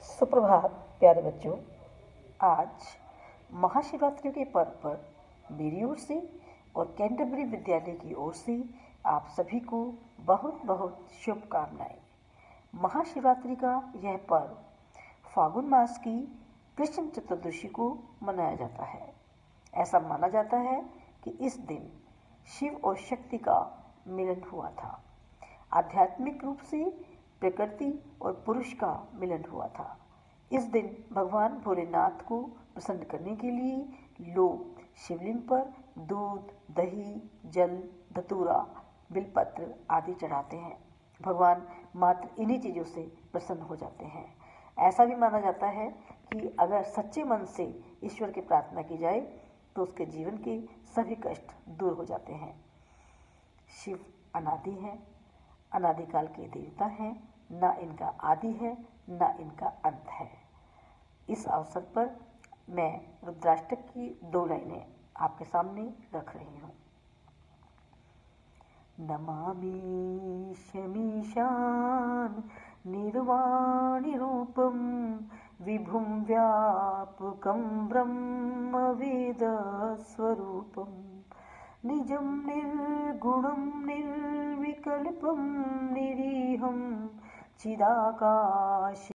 सुप्रभात प्यारे बच्चों। आज महाशिवरात्रि के पर्व पर मेरी ओर से और कैंटरबरी विद्यालय की ओर से आप सभी को बहुत बहुत शुभकामनाएं। महाशिवरात्रि का यह पर्व फागुन मास की कृष्ण चतुर्दशी को मनाया जाता है। ऐसा माना जाता है कि इस दिन शिव और शक्ति का मिलन हुआ था। आध्यात्मिक रूप से प्रकृति और पुरुष का मिलन हुआ था। इस दिन भगवान भोलेनाथ को प्रसन्न करने के लिए लोग शिवलिंग पर दूध, दही, जल, धतूरा, बिलपत्र आदि चढ़ाते हैं। भगवान मात्र इन्हीं चीज़ों से प्रसन्न हो जाते हैं। ऐसा भी माना जाता है कि अगर सच्चे मन से ईश्वर की प्रार्थना की जाए तो उसके जीवन के सभी कष्ट दूर हो जाते हैं। शिव अनादि हैं, अनादिकाल के देवता हैं, ना इनका आदि है ना इनका अंत है। इस अवसर पर मैं रुद्राष्टक की 2 लाइनें आपके सामने रख रही हूँ। नमामि शमीशान निर्वाणि रूपम विभुं व्यापकं ब्रह्म वेद स्वरूपम निजं निर्गुणं निर्विकल्पं निरीहं चिदाकाश